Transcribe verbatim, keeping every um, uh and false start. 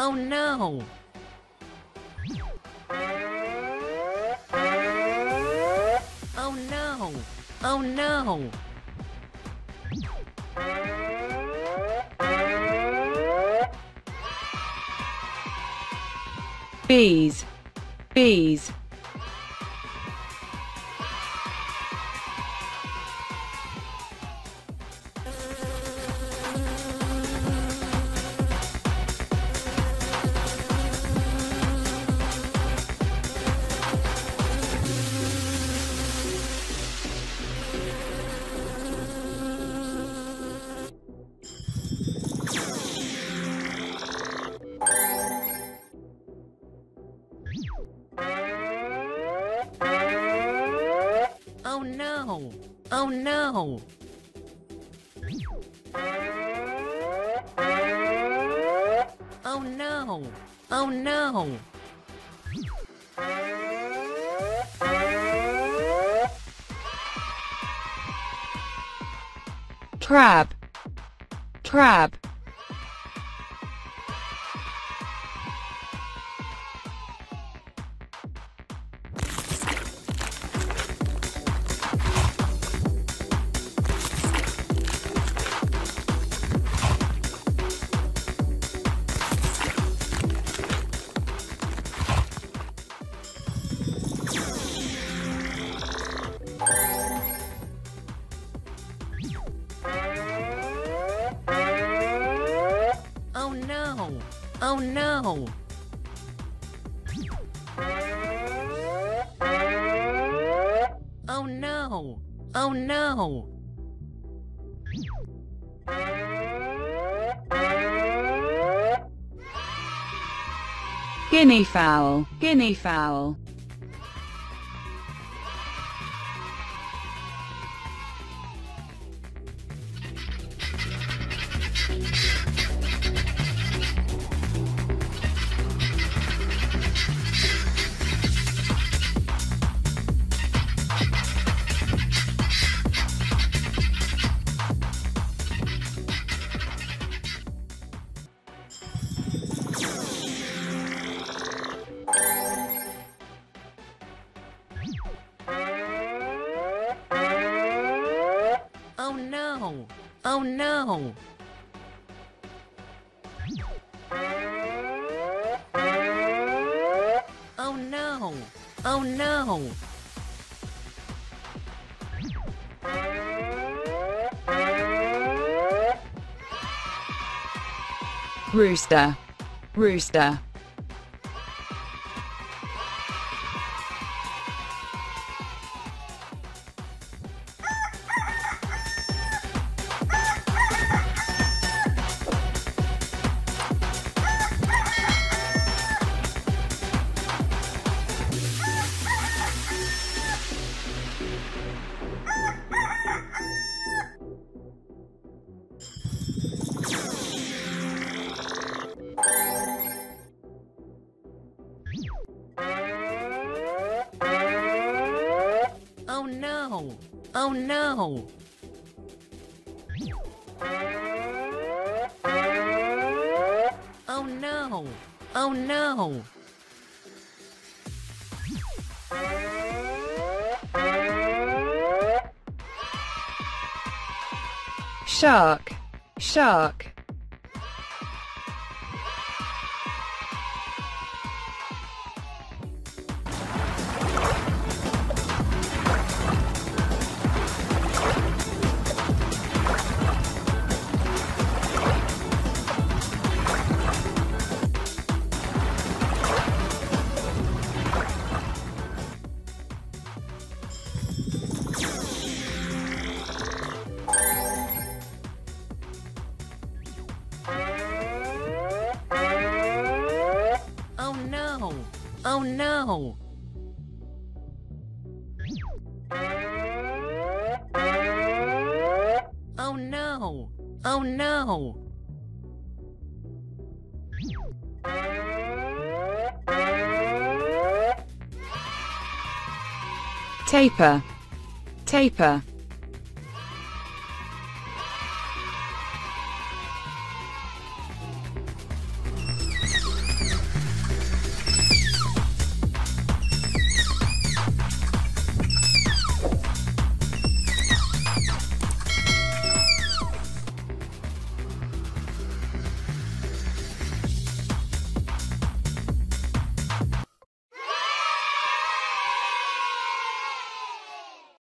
Oh no! Oh no! Oh no! Bees, bees. Oh no! Oh no! Oh no! Oh no! Crab, crab. Oh no! Oh no! Oh no! Oh no! Guinea fowl, guinea fowl. Oh no! Oh no! Oh no! Oh no! Rooster, rooster. Oh no! Oh no! Oh no! Oh no! Shark, shark. Oh no! Oh no! Oh no! Oh no! Tapir, tapir.